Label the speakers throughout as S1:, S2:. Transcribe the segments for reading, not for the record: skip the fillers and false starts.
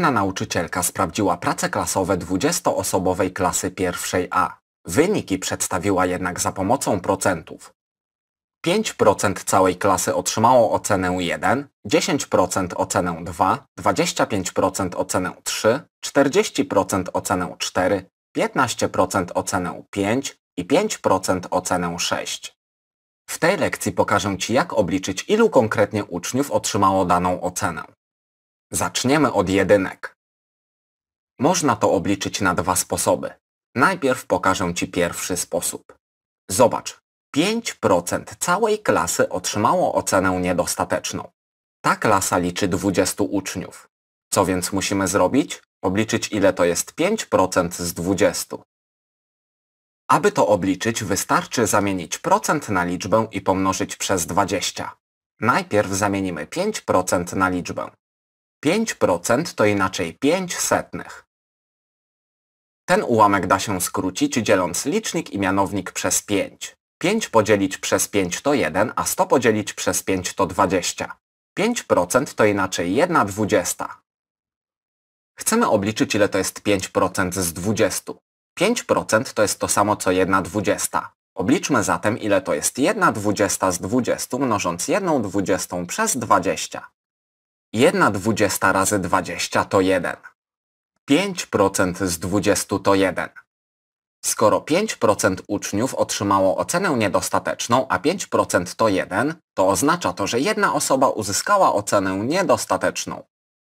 S1: Pana nauczycielka sprawdziła prace klasowe 20-osobowej klasy pierwszej A. Wyniki przedstawiła jednak za pomocą procentów. 5% całej klasy otrzymało ocenę 1, 10% ocenę 2, 25% ocenę 3, 40% ocenę 4, 15% ocenę 5 i 5% ocenę 6. W tej lekcji pokażę Ci, jak obliczyć, ilu konkretnie uczniów otrzymało daną ocenę. Zaczniemy od jedynek. Można to obliczyć na dwa sposoby. Najpierw pokażę Ci pierwszy sposób. Zobacz, 5% całej klasy otrzymało ocenę niedostateczną. Ta klasa liczy 20 uczniów. Co więc musimy zrobić? Obliczyć, ile to jest 5% z 20. Aby to obliczyć, wystarczy zamienić procent na liczbę i pomnożyć przez 20. Najpierw zamienimy 5% na liczbę. 5% to inaczej 5 setnych. Ten ułamek da się skrócić, dzieląc licznik i mianownik przez 5. 5 podzielić przez 5 to 1, a 100 podzielić przez 5 to 20. 5% to inaczej 1/20. Chcemy obliczyć, ile to jest 5% z 20. 5% to jest to samo co 1/20. Obliczmy zatem, ile to jest 1/20 z 20, mnożąc 1/20 przez 20. 1/20 razy 20 to 1. 5% z 20 to 1. Skoro 5% uczniów otrzymało ocenę niedostateczną, a 5% to 1, to oznacza to, że jedna osoba uzyskała ocenę niedostateczną.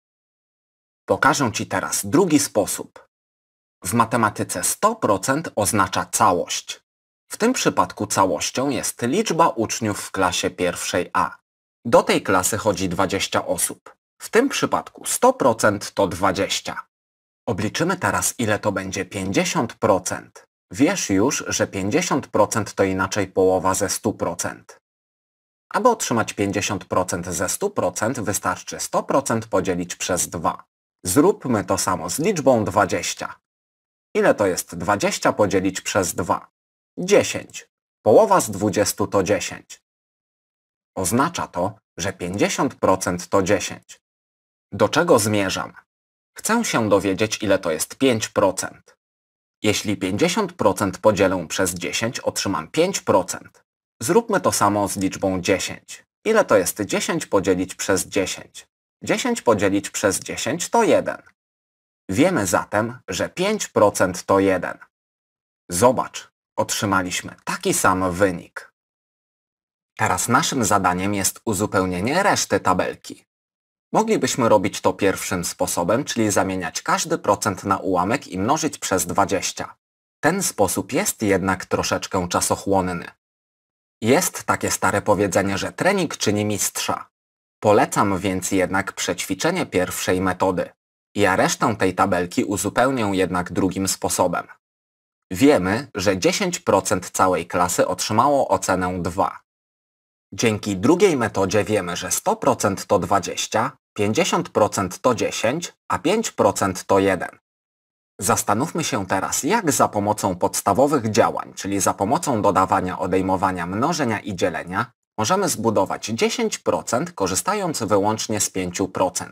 S1: Pokażę Ci teraz drugi sposób. W matematyce 100% oznacza całość. W tym przypadku całością jest liczba uczniów w klasie pierwszej A. Do tej klasy chodzi 20 osób. W tym przypadku 100% to 20. Obliczymy teraz, ile to będzie 50%. Wiesz już, że 50% to inaczej połowa ze 100%. Aby otrzymać 50% ze 100%, wystarczy 100% podzielić przez 2. Zróbmy to samo z liczbą 20. Ile to jest 20 podzielić przez 2? 10. Połowa z 20 to 10. Oznacza to, że 50% to 10. Do czego zmierzam? Chcę się dowiedzieć, ile to jest 5%. Jeśli 50% podzielę przez 10, otrzymam 5%. Zróbmy to samo z liczbą 10. Ile to jest 10 podzielić przez 10? 10 podzielić przez 10 to 1. Wiemy zatem, że 5% to 1. Zobacz, otrzymaliśmy taki sam wynik. Teraz naszym zadaniem jest uzupełnienie reszty tabelki. Moglibyśmy robić to pierwszym sposobem, czyli zamieniać każdy procent na ułamek i mnożyć przez 20. Ten sposób jest jednak troszeczkę czasochłonny. Jest takie stare powiedzenie, że trening czyni mistrza. Polecam więc jednak przećwiczenie pierwszej metody. Ja resztę tej tabelki uzupełnię jednak drugim sposobem. Wiemy, że 10% całej klasy otrzymało ocenę 2. Dzięki drugiej metodzie wiemy, że 100% to 20, 50% to 10, a 5% to 1. Zastanówmy się teraz, jak za pomocą podstawowych działań, czyli za pomocą dodawania, odejmowania, mnożenia i dzielenia, możemy zbudować 10% korzystając wyłącznie z 5%.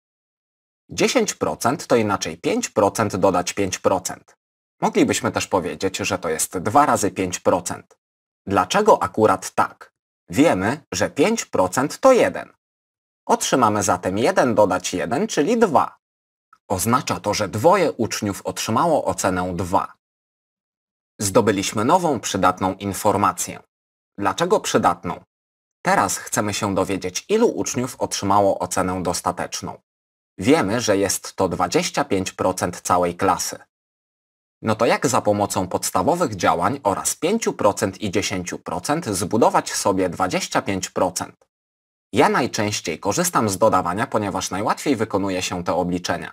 S1: 10% to inaczej 5% dodać 5%. Moglibyśmy też powiedzieć, że to jest 2 razy 5%. Dlaczego akurat tak? Wiemy, że 5% to 1. Otrzymamy zatem 1 dodać 1, czyli 2. Oznacza to, że dwoje uczniów otrzymało ocenę 2. Zdobyliśmy nową przydatną informację. Dlaczego przydatną? Teraz chcemy się dowiedzieć, ilu uczniów otrzymało ocenę dostateczną. Wiemy, że jest to 25% całej klasy. No to jak za pomocą podstawowych działań oraz 5% i 10% zbudować sobie 25%? Ja najczęściej korzystam z dodawania, ponieważ najłatwiej wykonuje się te obliczenia.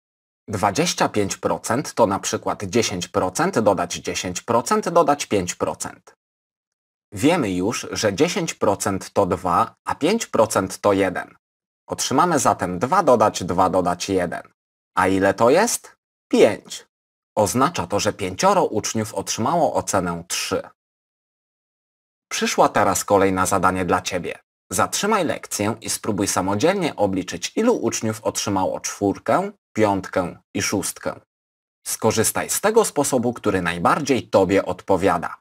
S1: 25% to na przykład 10% dodać 10% dodać 5%. Wiemy już, że 10% to 2, a 5% to 1. Otrzymamy zatem 2 dodać 2 dodać 1. A ile to jest? 5. Oznacza to, że 5 uczniów otrzymało ocenę 3. Przyszła teraz kolej na zadanie dla Ciebie. Zatrzymaj lekcję i spróbuj samodzielnie obliczyć, ilu uczniów otrzymało 4, 5 i 6. Skorzystaj z tego sposobu, który najbardziej Tobie odpowiada.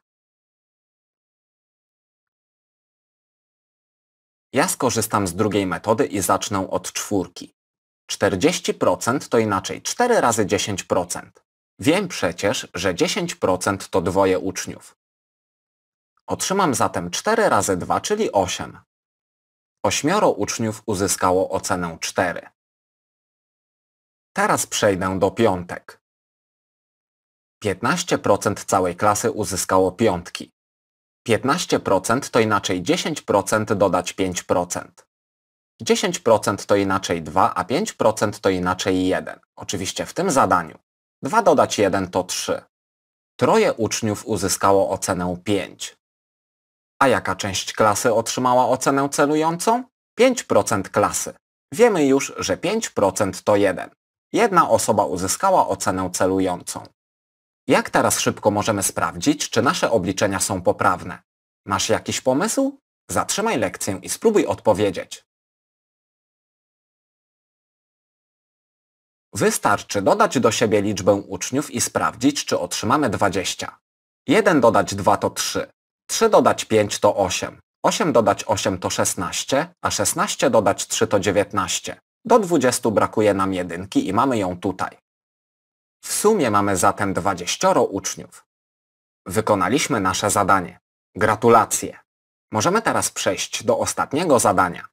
S1: Ja skorzystam z drugiej metody i zacznę od 4. 40% to inaczej 4 razy 10%. Wiem przecież, że 10% to 2 uczniów. Otrzymam zatem 4 razy 2, czyli 8. 8 uczniów uzyskało ocenę 4. Teraz przejdę do piątek. 15% całej klasy uzyskało piątki. 15% to inaczej 10% dodać 5%. 10% to inaczej 2, a 5% to inaczej 1. Oczywiście w tym zadaniu. 2 dodać 1 to 3. 3 uczniów uzyskało ocenę 5. A jaka część klasy otrzymała ocenę celującą? 5% klasy. Wiemy już, że 5% to 1. Jedna osoba uzyskała ocenę celującą. Jak teraz szybko możemy sprawdzić, czy nasze obliczenia są poprawne? Masz jakiś pomysł? Zatrzymaj lekcję i spróbuj odpowiedzieć. Wystarczy dodać do siebie liczbę uczniów i sprawdzić, czy otrzymamy 20. 1 dodać 2 to 3. 3 dodać 5 to 8. 8 dodać 8 to 16, a 16 dodać 3 to 19. Do 20 brakuje nam jedynki i mamy ją tutaj. W sumie mamy zatem 20 uczniów. Wykonaliśmy nasze zadanie. Gratulacje! Możemy teraz przejść do ostatniego zadania.